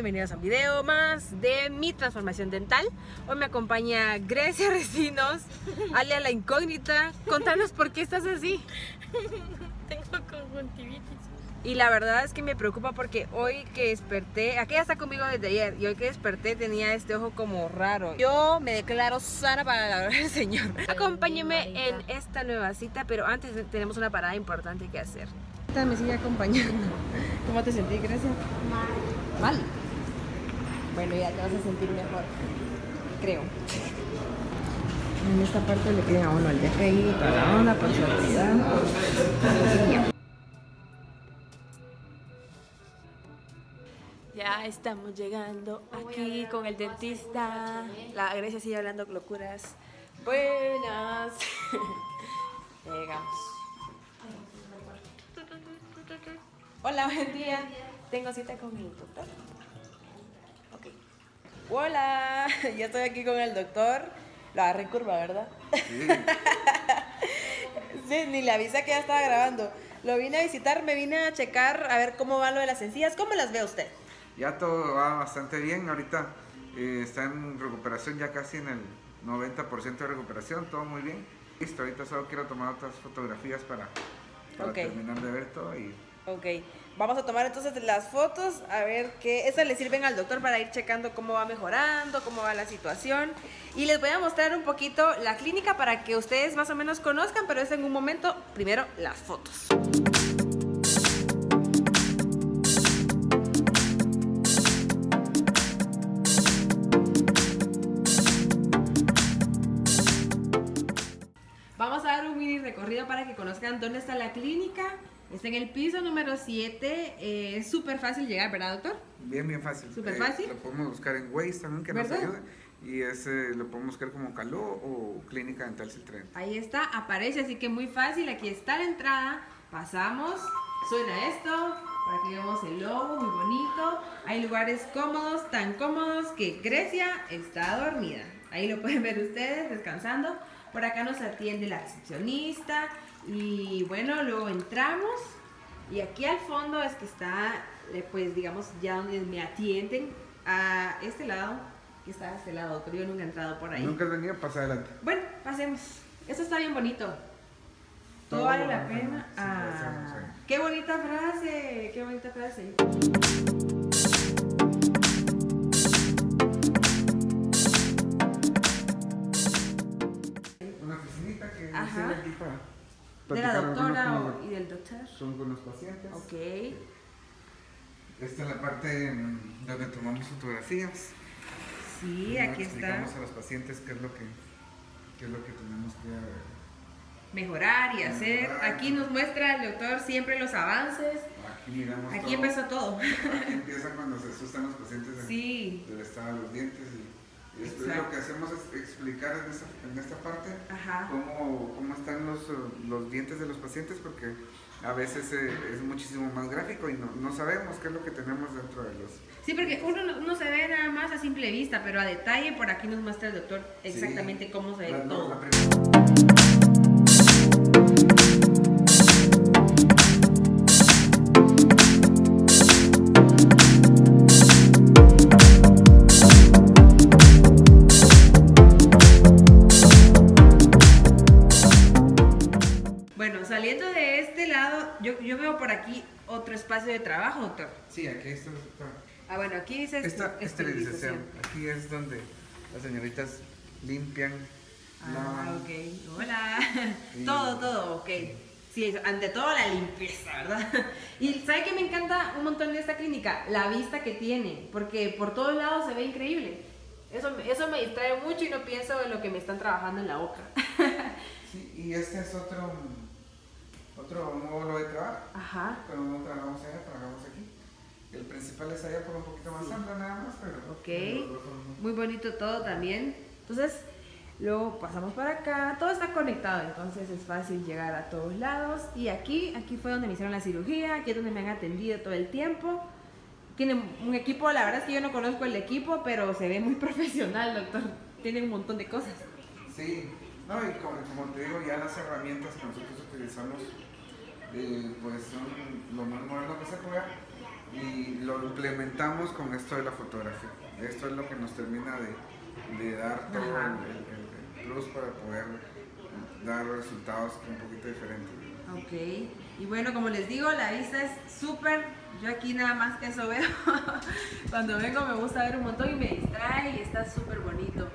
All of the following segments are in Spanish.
bienvenidos a un video más de mi transformación dental. Hoy me acompaña Grecia Recinos, alias la incógnita. Contanos por qué estás así. Tengo conjuntivitis. Y la verdad es que me preocupa porque hoy que desperté, aquella está conmigo desde ayer, y hoy que desperté tenía este ojo como raro. Yo me declaro sana para la gloria del Señor. Acompáñeme en esta nueva cita, pero antes tenemos una parada importante que hacer. Esta me sigue acompañando. ¿Cómo te sentís, Grecia? Mal. Bueno, ya te vas a sentir mejor, creo. En esta parte le piden a uno el DFI, toda la onda, por seguridad. Ya estamos llegando aquí con el dentista. La Grecia sigue hablando locuras. Buenas. Ya llegamos. Hola, buen día. Tengo cita con el doctor. Ok. Hola, ya estoy aquí con el doctor. Lo agarré en curva, ¿verdad? Sí. Sí, ni le avisa que ya estaba grabando. Lo vine a visitar, me vine a checar a ver cómo va lo de las encías. ¿Cómo las ve usted? Ya todo va bastante bien. Ahorita está en recuperación, ya casi en el 90% de recuperación. Todo muy bien. Listo, ahorita solo quiero tomar otras fotografías para terminar de ver todo. Ok, vamos a tomar entonces las fotos, a ver qué, esas le sirven al doctor para ir checando cómo va mejorando, cómo va la situación. Y les voy a mostrar un poquito la clínica para que ustedes más o menos conozcan, pero es en un momento. Primero las fotos. Vamos a dar un mini recorrido para que conozcan dónde está la clínica. Está en el piso número 7, es súper fácil llegar, ¿verdad, doctor? Bien fácil. Súper fácil. Lo podemos buscar en Waze también, que nos ayuda. Y lo podemos buscar como Caló o Clínica Dental Siltrén. Ahí está, aparece, así que muy fácil. Aquí está la entrada, pasamos, suena esto, por aquí vemos el logo, muy bonito. Hay lugares cómodos, tan cómodos que Grecia está dormida. Ahí lo pueden ver ustedes, descansando. Por acá nos atiende la recepcionista. Y bueno, luego entramos y aquí al fondo es que está, pues digamos, ya donde me atienden, a este lado, que está a este lado, pero yo nunca he entrado por ahí. Nunca he venido, pasa adelante. Bueno, pasemos. Esto está bien bonito. Todo vale la pena. Sí, qué bonita frase, qué bonita frase. Una oficinita que Ajá. sirve aquí para ¿De la doctora con y del doctor? Son con los pacientes. Ok. Esta es la parte donde tomamos fotografías. Sí, Primero aquí está. explicamos a los pacientes qué es lo que tenemos que Mejorar y hacer. Aquí nos muestra el doctor siempre los avances. Aquí miramos Aquí todo. empezó todo. Aquí empieza cuando se asustan los pacientes del estado de los dientes. Y después lo que hacemos es explicar en esta parte cómo están los dientes de los pacientes, porque a veces es muchísimo más gráfico y no sabemos qué es lo que tenemos dentro de los... Sí, porque uno se ve nada más a simple vista, pero a detalle por aquí nos muestra el doctor exactamente cómo se ve todo. Bueno, saliendo de este lado, yo veo por aquí otro espacio de trabajo, doctor. Sí, aquí está. Bueno, aquí dice esterilización. Aquí es donde las señoritas limpian. Ok. Hola. Todo, ok. Sí, ante todo la limpieza, ¿verdad? Y ¿sabe qué me encanta un montón de esta clínica? La vista que tiene, porque por todos lados se ve increíble. Eso me distrae mucho y no pienso en lo que me están trabajando en la boca. Sí, y este es otro módulo de trabajo. Ajá. Pero no trabajamos allá, trabajamos aquí. El principal es allá por un poquito más amplio nada más, pero... Ok, muy bonito todo también. Entonces, luego pasamos para acá. Todo está conectado, entonces es fácil llegar a todos lados. Y aquí fue donde me hicieron la cirugía, aquí es donde me han atendido todo el tiempo. Tienen un equipo, la verdad es que yo no conozco el equipo, pero se ve muy profesional, doctor. Tienen un montón de cosas. Sí, no, y como te digo, ya las herramientas que nosotros utilizamos pues son lo más moderno que se pueda. y lo implementamos con esto de la fotografía. Esto es lo que nos termina de dar todo el plus para poder dar resultados un poquito diferentes. Ok, y bueno, como les digo, la vista es súper, yo aquí nada más que eso veo. Cuando vengo me gusta ver un montón y me distrae y está súper bonito.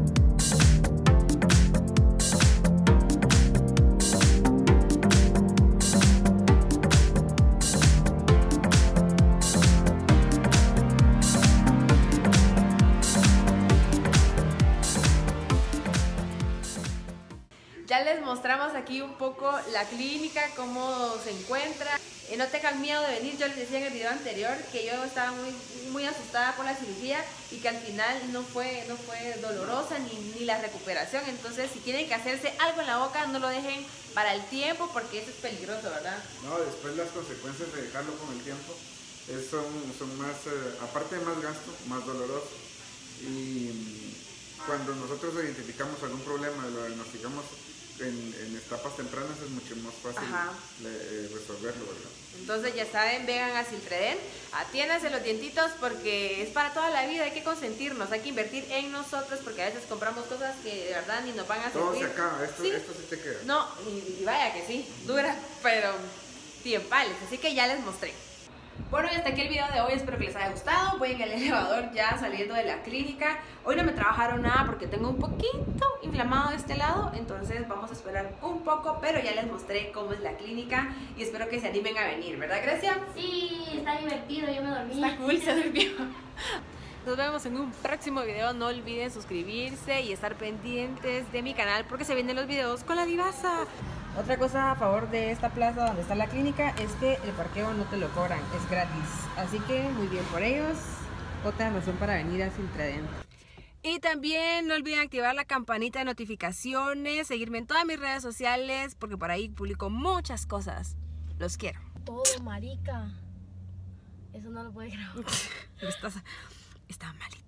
Ya les mostramos aquí un poco la clínica, cómo se encuentra. No tengan miedo de venir, yo les decía en el video anterior que yo estaba muy asustada por la cirugía y que al final no fue dolorosa ni la recuperación. Entonces, si tienen que hacerse algo en la boca, no lo dejen para el tiempo porque eso es peligroso, ¿verdad? No, después las consecuencias de dejarlo con el tiempo son más, aparte de más gasto, más doloroso. Y cuando nosotros identificamos algún problema, lo diagnosticamos en etapas tempranas, es mucho más fácil resolverlo, ¿verdad? Entonces ya saben, vengan a Siltreden, atiéndanse los dientitos porque es para toda la vida, hay que consentirnos, hay que invertir en nosotros porque a veces compramos cosas que de verdad ni nos van a servir. Todo se acaba, esto sí te queda. No, y vaya que sí, dura, pero tiempales, así que ya les mostré. Bueno, y hasta aquí el video de hoy, espero que les haya gustado. Voy en el elevador ya saliendo de la clínica. Hoy no me trabajaron nada porque tengo un poquito inflamado de este lado, entonces vamos a esperar un poco, pero ya les mostré cómo es la clínica y espero que se animen a venir, ¿verdad, Grecia? Sí, está divertido, yo me dormí. Está cool, se durmió. Nos vemos en un próximo video, no olviden suscribirse y estar pendientes de mi canal porque se vienen los videos con la Divasa. Otra cosa a favor de esta plaza donde está la clínica es que el parqueo no te lo cobran, es gratis. Así que muy bien por ellos. Otra razón para venir a Siltreden. Y también no olviden activar la campanita de notificaciones, seguirme en todas mis redes sociales porque por ahí publico muchas cosas. Los quiero. Todo, marica. Eso no lo puede grabar. Está malito.